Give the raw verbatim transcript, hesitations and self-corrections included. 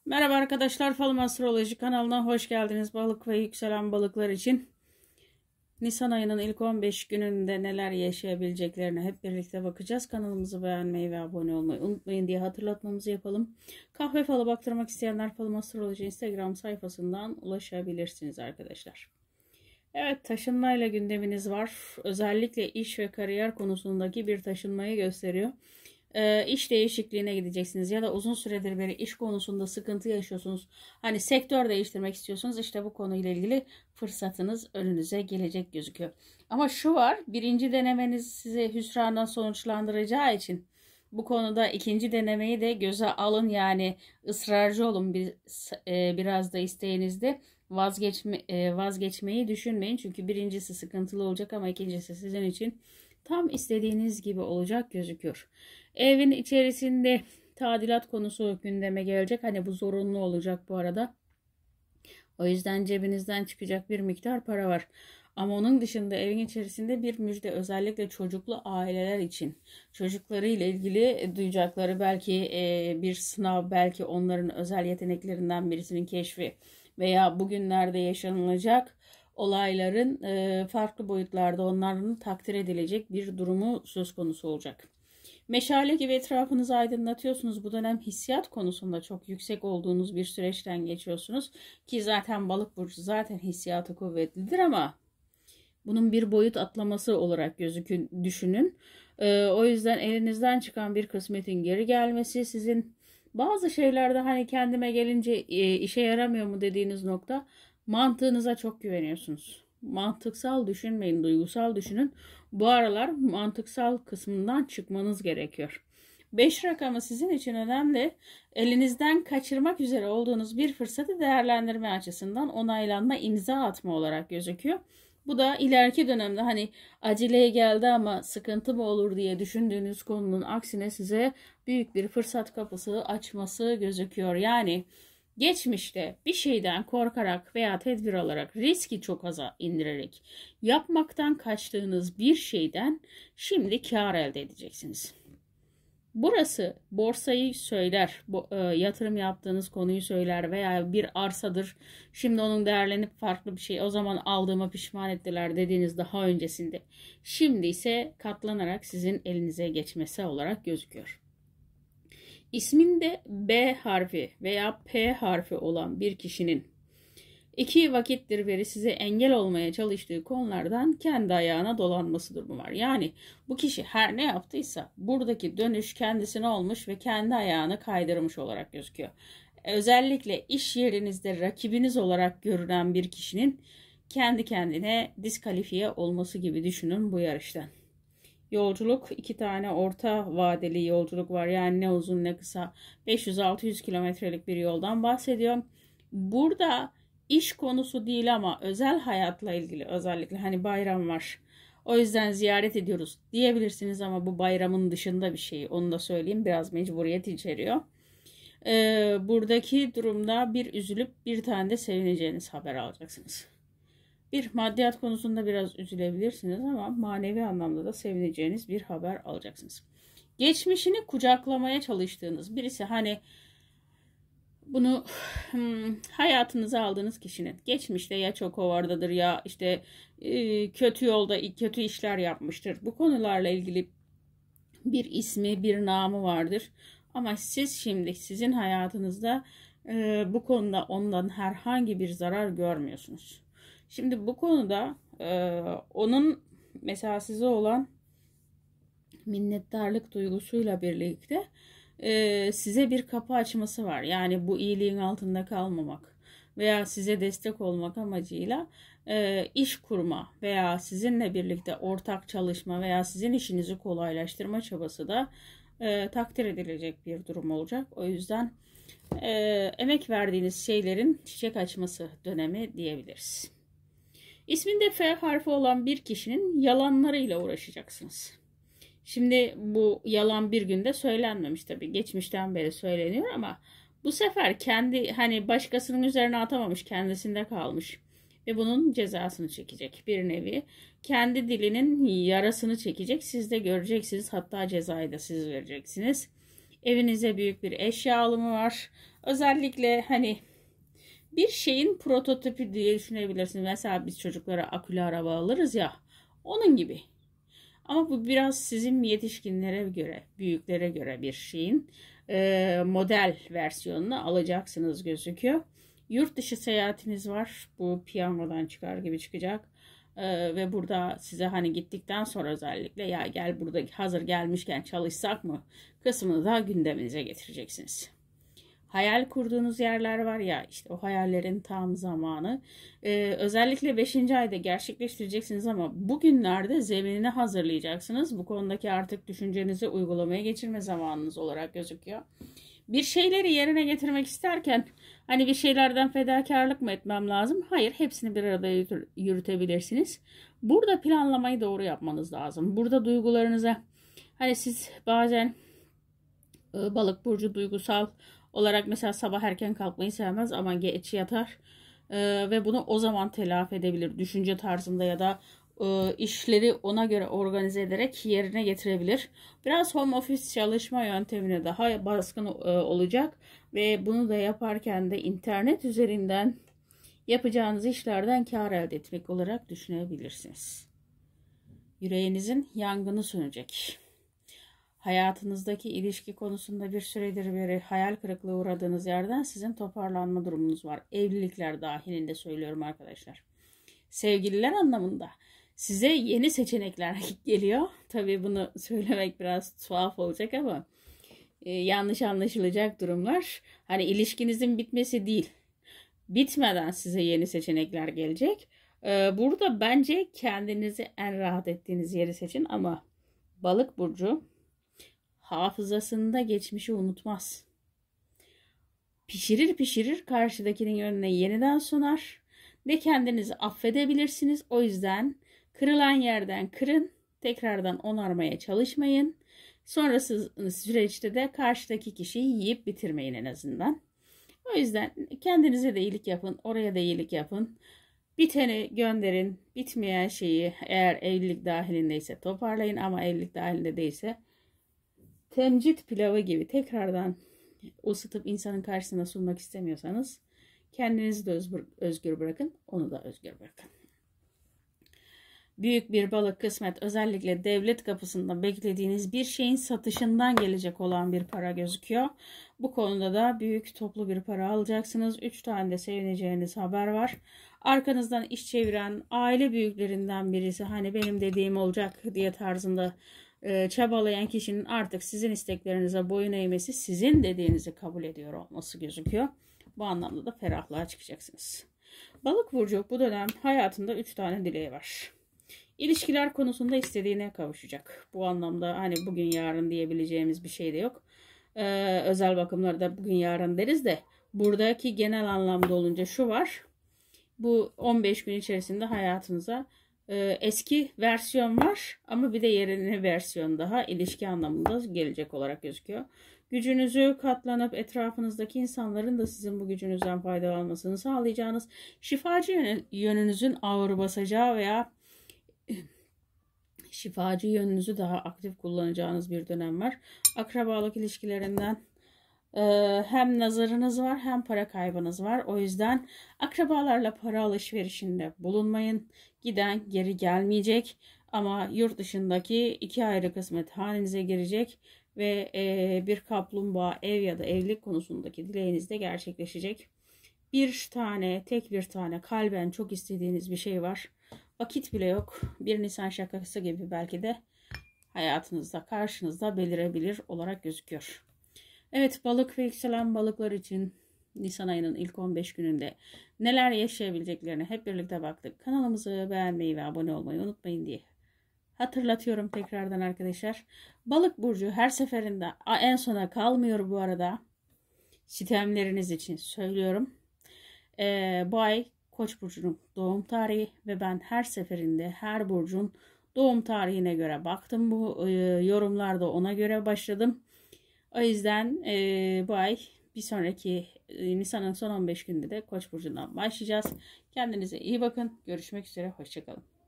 Merhaba arkadaşlar, Falım Astroloji kanalına hoş geldiniz. Balık ve yükselen balıklar için Nisan ayının ilk on beş gününde neler yaşayabileceklerine hep birlikte bakacağız. Kanalımızı beğenmeyi ve abone olmayı unutmayın diye hatırlatmamızı yapalım. Kahve falı baktırmak isteyenler Falım Astroloji Instagram sayfasından ulaşabilirsiniz arkadaşlar. Evet, taşınmayla gündeminiz var. Özellikle iş ve kariyer konusundaki bir taşınmayı gösteriyor. E, iş değişikliğine gideceksiniz ya da uzun süredir beri iş konusunda sıkıntı yaşıyorsunuz. Hani sektör değiştirmek istiyorsunuz. İşte bu konuyla ilgili fırsatınız önünüze gelecek gözüküyor. Ama şu var, birinci denemeniz size hüsranla sonuçlandıracağı için bu konuda ikinci denemeyi de göze alın. Yani ısrarcı olun, bir, e, biraz da isteğinizde vazgeçme, e, vazgeçmeyi düşünmeyin. Çünkü birincisi sıkıntılı olacak ama ikincisi sizin için tam istediğiniz gibi olacak gözüküyor. Evin içerisinde tadilat konusu gündeme gelecek. Hani bu zorunlu olacak bu arada. O yüzden cebinizden çıkacak bir miktar para var. Ama onun dışında evin içerisinde bir müjde, özellikle çocuklu aileler için. Çocuklarıyla ilgili duyacakları belki bir sınav, belki onların özel yeteneklerinden birisinin keşfi veya bugünlerde yaşanılacak olayların farklı boyutlarda onların takdir edilecek bir durumu söz konusu olacak. Meşale gibi etrafınızı aydınlatıyorsunuz. Bu dönem hissiyat konusunda çok yüksek olduğunuz bir süreçten geçiyorsunuz. Ki zaten balık burcu zaten hissiyatı kuvvetlidir ama bunun bir boyut atlaması olarak gözükün, düşünün. Ee, o yüzden elinizden çıkan bir kısmetin geri gelmesi, sizin bazı şeylerde hani kendime gelince e, işe yaramıyor mu dediğiniz nokta, mantığınıza çok güveniyorsunuz. Mantıksal düşünmeyin, duygusal düşünün. Bu aralar mantıksal kısmından çıkmanız gerekiyor. beş rakamı sizin için önemli. Elinizden kaçırmak üzere olduğunuz bir fırsatı değerlendirme açısından onaylanma, imza atma olarak gözüküyor. Bu da ileriki dönemde hani aceleye geldi ama sıkıntı mı olur diye düşündüğünüz konunun aksine size büyük bir fırsat kapısı açması gözüküyor. Yani geçmişte bir şeyden korkarak veya tedbir alarak, riski çok aza indirerek yapmaktan kaçtığınız bir şeyden şimdi kar elde edeceksiniz. Burası borsayı söyler, bu, e, yatırım yaptığınız konuyu söyler veya bir arsadır. Şimdi onun değerlenip farklı bir şey, o zaman aldığıma pişman ettiler dediğiniz daha öncesinde. Şimdi ise katlanarak sizin elinize geçmesi olarak gözüküyor. İsminde B harfi veya P harfi olan bir kişinin iki vakittir beri size engel olmaya çalıştığı konulardan kendi ayağına dolanması durumu var. Yani bu kişi her ne yaptıysa buradaki dönüş kendisine olmuş ve kendi ayağını kaydırmış olarak gözüküyor. Özellikle iş yerinizde rakibiniz olarak görünen bir kişinin kendi kendine diskalifiye olması gibi düşünün bu yarıştan. Yolculuk, iki tane orta vadeli yolculuk var. Yani ne uzun ne kısa, beş yüz altı yüz kilometrelik bir yoldan bahsediyorum. Burada iş konusu değil ama özel hayatla ilgili, özellikle hani bayram var, o yüzden ziyaret ediyoruz diyebilirsiniz ama bu bayramın dışında bir şey, onu da söyleyeyim, biraz mecburiyet içeriyor. Ee, buradaki durumda bir üzülüp bir tane de sevineceğiniz haber alacaksınız. Bir maddiyat konusunda biraz üzülebilirsiniz ama manevi anlamda da sevineceğiniz bir haber alacaksınız. Geçmişini kucaklamaya çalıştığınız birisi, hani bunu hmm, hayatınıza aldığınız kişinin geçmişte ya çok hovardadır ya işte e, kötü yolda kötü işler yapmıştır. Bu konularla ilgili bir ismi, bir namı vardır. Ama siz şimdi sizin hayatınızda e, bu konuda ondan herhangi bir zarar görmüyorsunuz. Şimdi bu konuda e, onun mesela size olan minnettarlık duygusuyla birlikte e, size bir kapı açması var. Yani bu iyiliğin altında kalmamak veya size destek olmak amacıyla e, iş kurma veya sizinle birlikte ortak çalışma veya sizin işinizi kolaylaştırma çabası da e, takdir edilecek bir durum olacak. O yüzden e, emek verdiğiniz şeylerin çiçek açması dönemi diyebiliriz. İsminde F harfi olan bir kişinin yalanlarıyla uğraşacaksınız. Şimdi bu yalan bir günde söylenmemiş tabii. Geçmişten beri söyleniyor ama bu sefer kendi hani başkasının üzerine atamamış, kendisinde kalmış. Ve bunun cezasını çekecek bir nevi. Kendi dilinin yarasını çekecek. Siz de göreceksiniz. Hatta cezayı da siz vereceksiniz. Evinize büyük bir eşya alımı var. Özellikle hani bir şeyin prototipi diye düşünebilirsiniz. Mesela biz çocuklara akülü araba alırız ya. Onun gibi. Ama bu biraz sizin yetişkinlere göre, büyüklere göre bir şeyin e, model versiyonunu alacaksınız gözüküyor. Yurt dışı seyahatiniz var. Bu piyangodan çıkar gibi çıkacak. E, ve burada size hani gittikten sonra özellikle ya gel burada hazır gelmişken çalışsak mı kısmını da gündeminize getireceksiniz. Hayal kurduğunuz yerler var ya, işte o hayallerin tam zamanı. Ee, özellikle beşinci ayda gerçekleştireceksiniz ama bugünlerde zeminini hazırlayacaksınız. Bu konudaki artık düşüncenizi uygulamaya geçirme zamanınız olarak gözüküyor. Bir şeyleri yerine getirmek isterken hani bir şeylerden fedakarlık mı etmem lazım? Hayır, hepsini bir arada yürütebilirsiniz. Burada planlamayı doğru yapmanız lazım. Burada duygularınıza, hani siz bazen e, balık burcu duygusal olarak mesela sabah erken kalkmayı sevmez ama geç yatar ee, ve bunu o zaman telafi edebilir. Düşünce tarzında ya da e, işleri ona göre organize ederek yerine getirebilir. Biraz home office çalışma yöntemine daha baskın e, olacak ve bunu da yaparken de internet üzerinden yapacağınız işlerden kar elde etmek olarak düşünebilirsiniz. Yüreğinizin yangını sönecek. Hayatınızdaki ilişki konusunda bir süredir beri hayal kırıklığı uğradığınız yerden sizin toparlanma durumunuz var. Evlilikler dahilinde söylüyorum arkadaşlar. Sevgililer anlamında size yeni seçenekler geliyor. Tabii bunu söylemek biraz tuhaf olacak ama e, yanlış anlaşılacak durumlar. Hani ilişkinizin bitmesi değil, bitmeden size yeni seçenekler gelecek. E, burada bence kendinizi en rahat ettiğiniz yeri seçin ama Balık burcu hafızasında geçmişi unutmaz. Pişirir pişirir karşıdakinin yönüne yeniden sunar. Ne kendinizi affedebilirsiniz. O yüzden kırılan yerden kırın. Tekrardan onarmaya çalışmayın. Sonrası süreçte de karşıdaki kişiyi yiyip bitirmeyin en azından. O yüzden kendinize de iyilik yapın. Oraya da iyilik yapın. Biteni gönderin. Bitmeyen şeyi eğer evlilik dahilindeyse toparlayın ama evlilik dahilinde değilse temcit pilavı gibi tekrardan ısıtıp insanın karşısına sunmak istemiyorsanız kendinizi de özgür bırakın, onu da özgür bırakın. Büyük bir balık kısmet, özellikle devlet kapısında beklediğiniz bir şeyin satışından gelecek olan bir para gözüküyor. Bu konuda da büyük toplu bir para alacaksınız. üç tane de sevineceğiniz haber var. Arkanızdan iş çeviren aile büyüklerinden birisi hani benim dediğim olacak diye tarzında e, çabalayan kişinin artık sizin isteklerinize boyun eğmesi, sizin dediğinizi kabul ediyor olması gözüküyor. Bu anlamda da ferahlığa çıkacaksınız. Balık burcu bu dönem hayatında üç tane dileği var. İlişkiler konusunda istediğine kavuşacak. Bu anlamda hani bugün yarın diyebileceğimiz bir şey de yok. Ee, özel bakımlarda bugün yarın deriz de buradaki genel anlamda olunca şu var. Bu on beş gün içerisinde hayatınıza e, eski versiyon var ama bir de yeni versiyon daha ilişki anlamında gelecek olarak gözüküyor. Gücünüzü katlanıp etrafınızdaki insanların da sizin bu gücünüzden fayda almasını sağlayacağınız, şifacı yönünüzün ağır basacağı veya şifacı yönünüzü daha aktif kullanacağınız bir dönem var. Akrabalık ilişkilerinden e, hem nazarınız var hem para kaybınız var. O yüzden akrabalarla para alışverişinde bulunmayın. Giden geri gelmeyecek ama yurt dışındaki iki ayrı kısmet hanenize girecek ve e, bir kaplumbağa ev ya da evlilik konusundaki dileğiniz de gerçekleşecek. Bir tane, tek bir tane kalben çok istediğiniz bir şey var. Vakit bile yok. Bir Nisan şakası gibi belki de hayatınızda, karşınızda belirebilir olarak gözüküyor. Evet, balık ve yükselen balıklar için Nisan ayının ilk on beş gününde neler yaşayabileceklerini hep birlikte baktık. Kanalımızı beğenmeyi ve abone olmayı unutmayın diye hatırlatıyorum tekrardan arkadaşlar. Balık burcu her seferinde en sona kalmıyor bu arada. Sistemleriniz için söylüyorum. Ee, bu ay Koç burcunun doğum tarihi ve ben her seferinde her burcun doğum tarihine göre baktım. Bu e, yorumlarda ona göre başladım. O yüzden e, bu ay bir sonraki e, Nisan'ın son on beş gününde de Koç burcundan başlayacağız. Kendinize iyi bakın. Görüşmek üzere. Hoşçakalın.